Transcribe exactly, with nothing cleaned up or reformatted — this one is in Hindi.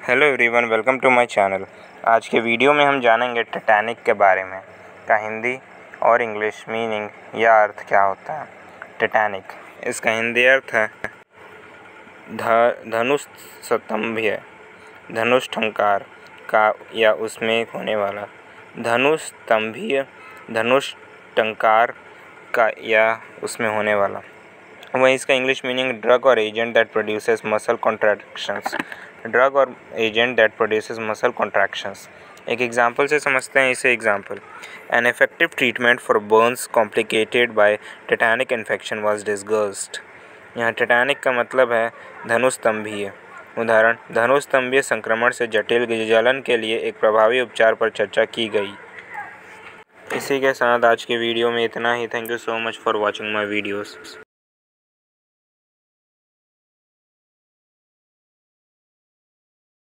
Hello everyone, welcome to my channel. आज के वीडियो में हम जानेंगे टाइटैनिक के बारे में का हिंदी और इंग्लिश मीनिंग या अर्थ क्या होता है। टाइटैनिक, इसका हिंदी अर्थ है ध धनुष स्तंभीय, धनुष टंकार का या उसमें होने वाला। धनुष स्तंभीय, धनुष टंकार का या उसमें होने वाला। वहीं इसका English meaning drug or agent that produces muscle contractions. Drug or agent that produces muscle contractions. एक एग्जांपल से समझते हैं इसे। Example, an effective treatment for burns complicated by tetanic infection was discussed. यहाँ टाइटैनिक का मतलब है धनुस्तंभीय। उदाहरण, धनुस्तंभीय संक्रमण से जटिल जलन के लिए एक प्रभावी उपचार पर चर्चा की गई। इसी के साथ आज के वीडियो में इतना ही। Thank you so much for watching my videos.